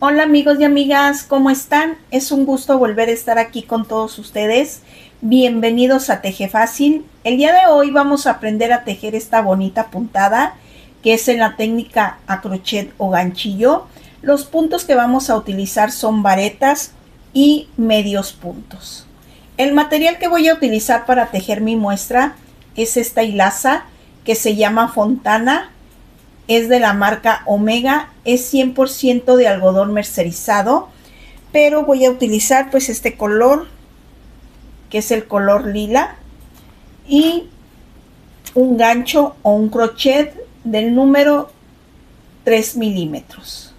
Hola amigos y amigas, ¿cómo están? Es un gusto volver a estar aquí con todos ustedes. Bienvenidos a Teje Fácil. El día de hoy vamos a aprender a tejer esta bonita puntada que es en la técnica a crochet o ganchillo. Los puntos que vamos a utilizar son varetas y medios puntos. El material que voy a utilizar para tejer mi muestra es esta hilaza que se llama Fontana. Es de la marca Omega, es 100% de algodón mercerizado, pero voy a utilizar pues este color que es el color lila y un gancho o un crochet del número 3 milímetros.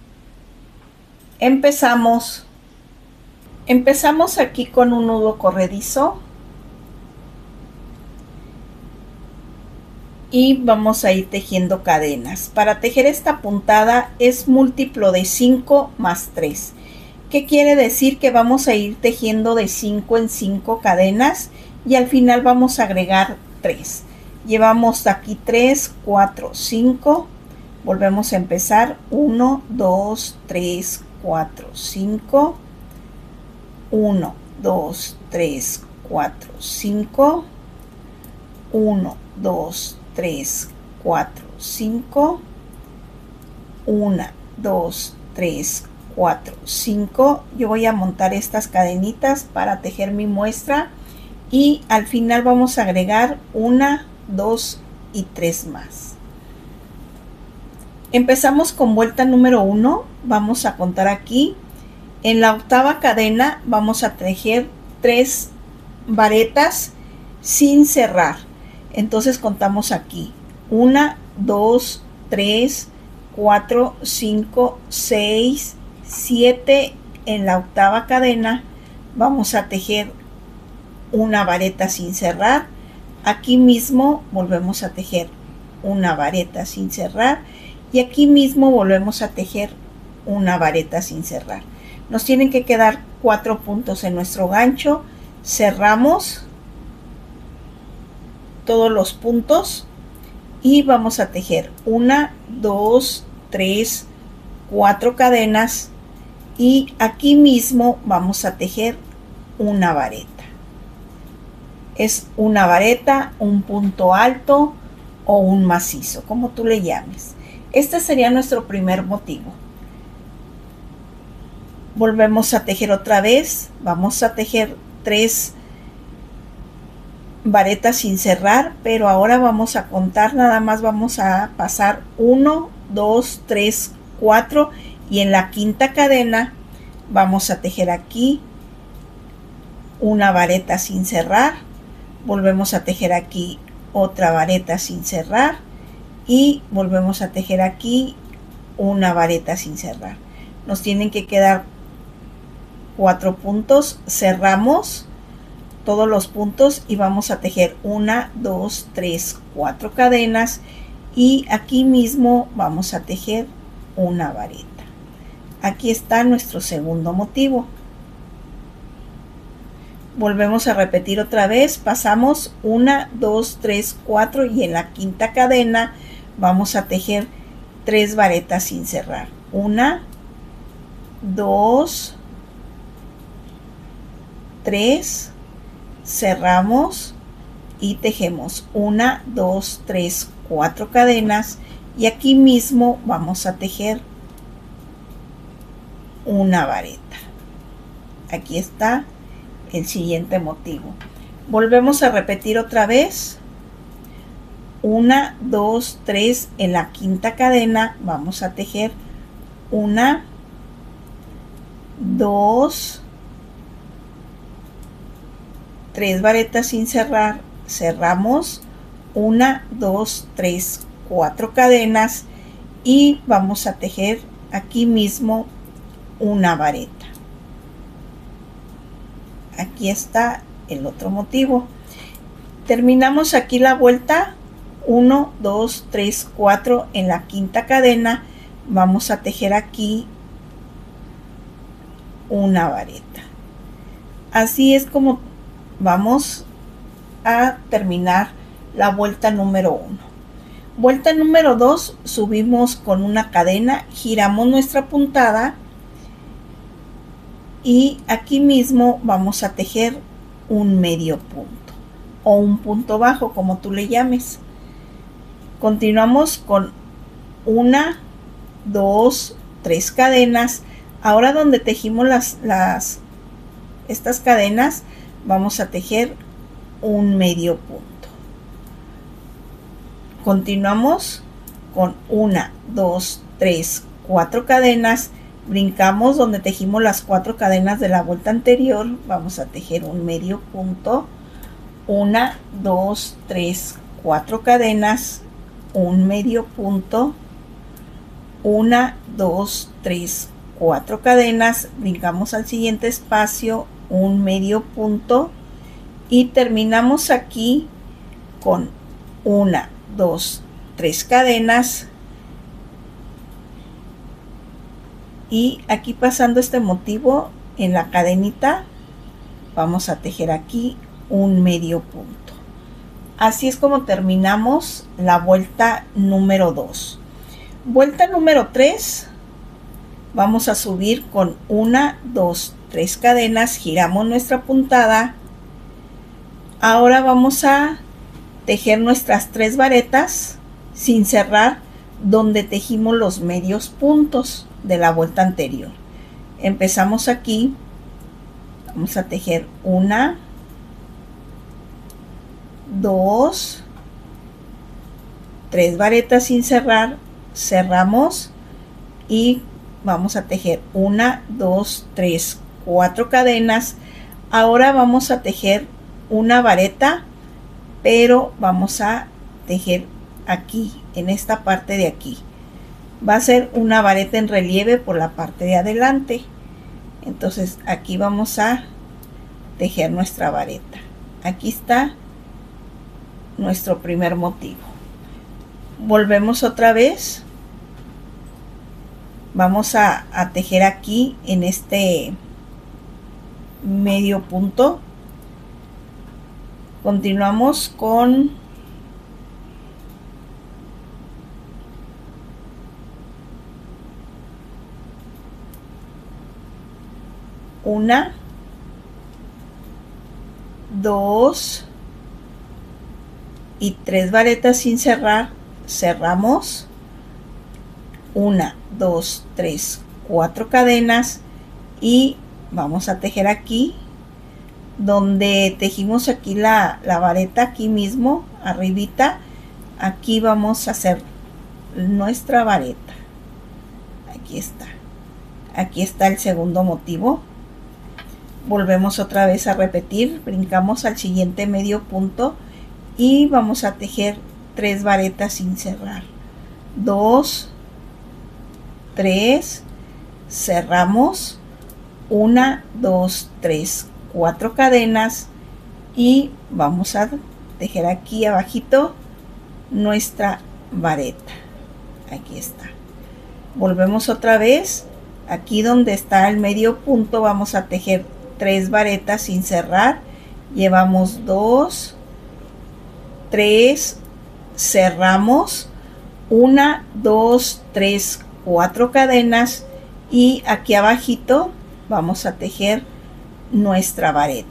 Empezamos aquí con un nudo corredizo y vamos a ir tejiendo cadenas. Para tejer esta puntada es múltiplo de 5 más 3. ¿Qué quiere decir? Que vamos a ir tejiendo de 5 en 5 cadenas y al final vamos a agregar 3. Llevamos aquí 3, 4, 5. Volvemos a empezar. 1, 2, 3, 4, 5. 1, 2, 3, 4, 5. 1, 2, 3, 4, 5. 1, 2, 3, 4, 5. Yo voy a montar estas cadenitas para tejer mi muestra y al final vamos a agregar 1, 2 y 3 más. Empezamos con vuelta número 1. Vamos a contar aquí. En la octava cadena vamos a tejer 3 varetas sin cerrar. Entonces contamos aquí 1, 2, 3, 4, 5, 6, 7. En la octava cadena vamos a tejer una vareta sin cerrar. Aquí mismo volvemos a tejer una vareta sin cerrar y aquí mismo volvemos a tejer una vareta sin cerrar. Nos tienen que quedar 4 puntos en nuestro gancho. Cerramos todos los puntos y vamos a tejer 1, 2, 3, 4 cadenas y aquí mismo vamos a tejer una vareta. Es una vareta, un punto alto o un macizo, como tú le llames. Este sería nuestro primer motivo. Volvemos a tejer otra vez. Vamos a tejer 3 varetas sin cerrar, pero ahora vamos a contar, nada más vamos a pasar 1, 2, 3, 4 y en la quinta cadena vamos a tejer aquí una vareta sin cerrar, volvemos a tejer aquí otra vareta sin cerrar y volvemos a tejer aquí una vareta sin cerrar. Nos tienen que quedar 4 puntos. Cerramos todos los puntos y vamos a tejer 1, 2, 3, 4 cadenas y aquí mismo vamos a tejer una vareta. Aquí está nuestro segundo motivo. Volvemos a repetir otra vez. Pasamos 1, 2, 3, 4 y en la quinta cadena vamos a tejer 3 varetas sin cerrar. 1, 2, 3. Cerramos y tejemos 1, 2, 3, 4 cadenas y aquí mismo vamos a tejer una vareta. Aquí está el siguiente motivo. Volvemos a repetir otra vez. 1, 2, 3. En la quinta cadena vamos a tejer 1, 2, 3 varetas sin cerrar. Cerramos 1, 2, 3, 4 cadenas y vamos a tejer aquí mismo una vareta. Aquí está el otro motivo. Terminamos aquí la vuelta. 1, 2, 3, 4. En la quinta cadena vamos a tejer aquí una vareta. Así es como vamos a terminar la vuelta número 1. Vuelta número 2, subimos con una cadena, giramos nuestra puntada y aquí mismo vamos a tejer un medio punto o un punto bajo, como tú le llames. Continuamos con 1, 2, 3 cadenas. Ahora donde tejimos estas cadenas, vamos a tejer un medio punto. Continuamos con 1, 2, 3, 4 cadenas, brincamos donde tejimos las 4 cadenas de la vuelta anterior, vamos a tejer un medio punto, 1, 2, 3, 4 cadenas, un medio punto, 1, 2, 3, 4 cadenas, brincamos al siguiente espacio, un medio punto y terminamos aquí con 1, 2, 3 cadenas y aquí pasando este motivo en la cadenita vamos a tejer aquí un medio punto. Así es como terminamos la vuelta número 2. Vuelta número 3, vamos a subir con 1, 2, 3 cadenas, giramos nuestra puntada. Ahora vamos a tejer nuestras 3 varetas sin cerrar donde tejimos los medios puntos de la vuelta anterior. Empezamos aquí, vamos a tejer 1, 2, 3 varetas sin cerrar, cerramos y vamos a tejer 1, 2, 3, 4 cadenas. Ahora vamos a tejer una vareta, pero vamos a tejer aquí, en esta parte de aquí. Va a ser una vareta en relieve por la parte de adelante. Entonces aquí vamos a tejer nuestra vareta. Aquí está nuestro primer motivo. Volvemos otra vez. Vamos a tejer aquí en este medio punto. Continuamos con 1, 2 y 3 varetas sin cerrar, cerramos, 1, 2, 3, 4 cadenas y vamos a tejer aquí donde tejimos aquí la vareta, aquí mismo arribita, aquí vamos a hacer nuestra vareta. Aquí está el segundo motivo. Volvemos otra vez a repetir, brincamos al siguiente medio punto y vamos a tejer 3 varetas sin cerrar, 2, 3, cerramos, 1, 2, 3, 4 cadenas y vamos a tejer aquí abajito nuestra vareta. Aquí está. Volvemos otra vez, aquí donde está el medio punto vamos a tejer 3 varetas sin cerrar, llevamos 2, 3, cerramos, 1, 2, 3, 4 cadenas y aquí abajito vamos a tejer nuestra vareta.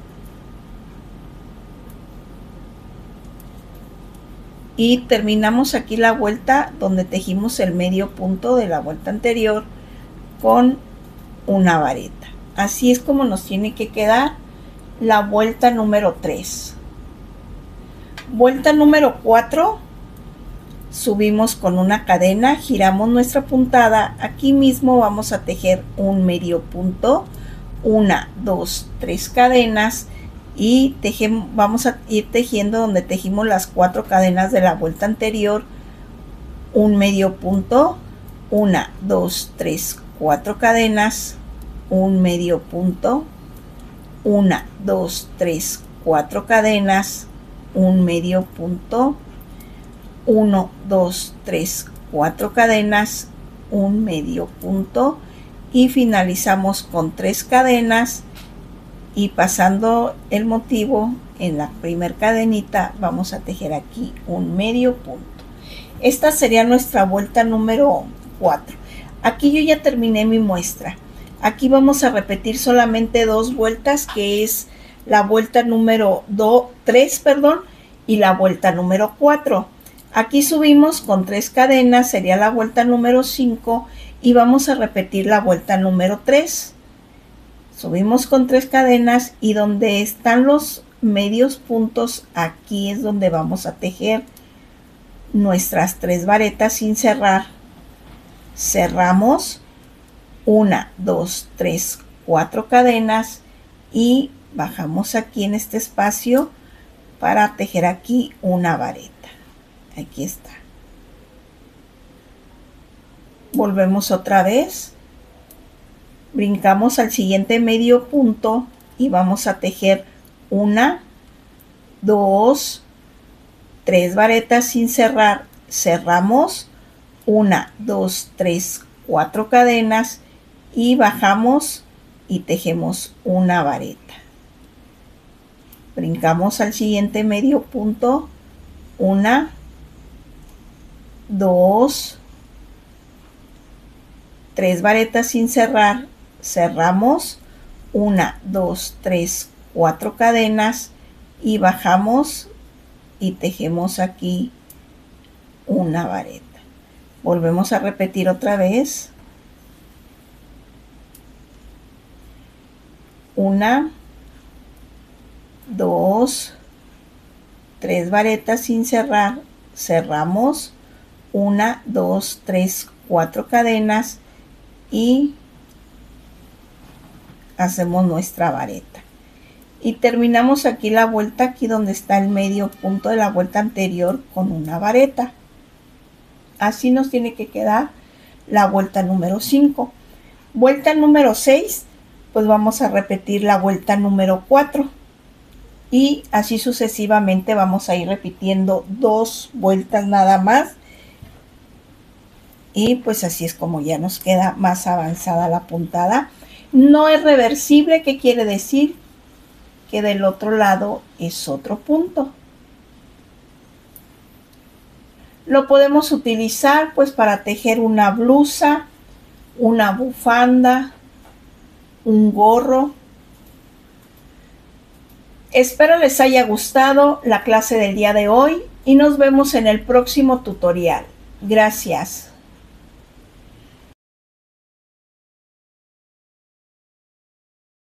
Y terminamos aquí la vuelta donde tejimos el medio punto de la vuelta anterior con una vareta. Así es como nos tiene que quedar la vuelta número 3. Vuelta número 4, subimos con una cadena, giramos nuestra puntada, aquí mismo vamos a tejer un medio punto, 1, 2, 3 cadenas y vamos a ir tejiendo donde tejimos las 4 cadenas de la vuelta anterior, un medio punto, 1, 2, 3, 4 cadenas, un medio punto, 1, 2, 3, 4 cadenas, un medio punto, 1, 2, 3, 4 cadenas, un medio punto y finalizamos con 3 cadenas y pasando el motivo en la primer cadenita vamos a tejer aquí un medio punto. Esta sería nuestra vuelta número 4. Aquí yo ya terminé mi muestra. Aquí vamos a repetir solamente 2 vueltas, que es la vuelta número 3, y la vuelta número 4. Aquí subimos con 3 cadenas, sería la vuelta número 5, y vamos a repetir la vuelta número 3. Subimos con 3 cadenas y donde están los medios puntos, aquí es donde vamos a tejer nuestras 3 varetas sin cerrar. Cerramos 1, 2, 3, 4 cadenas y bajamos aquí en este espacio para tejer aquí una vareta. Aquí está. Volvemos otra vez, brincamos al siguiente medio punto y vamos a tejer 1, 2, 3 varetas sin cerrar. Cerramos 1, 2, 3, 4 cadenas y bajamos y tejemos una vareta. Brincamos al siguiente medio punto, 1, 2, 3 varetas sin cerrar. Cerramos 1, 2, 3, 4 cadenas y bajamos y tejemos aquí una vareta. Volvemos a repetir otra vez. 1, 2, 3 varetas sin cerrar. Cerramos 1, 2, 3, 4 cadenas y hacemos nuestra vareta. Y terminamos aquí la vuelta, aquí donde está el medio punto de la vuelta anterior, con una vareta. Así nos tiene que quedar la vuelta número 5. Vuelta número 6, pues vamos a repetir la vuelta número 4. Y así sucesivamente vamos a ir repitiendo 2 vueltas nada más. Y pues así es como ya nos queda más avanzada la puntada. No es reversible, ¿qué quiere decir? Que del otro lado es otro punto. Lo podemos utilizar pues para tejer una blusa, una bufanda, un gorro. Espero les haya gustado la clase del día de hoy y nos vemos en el próximo tutorial. Gracias.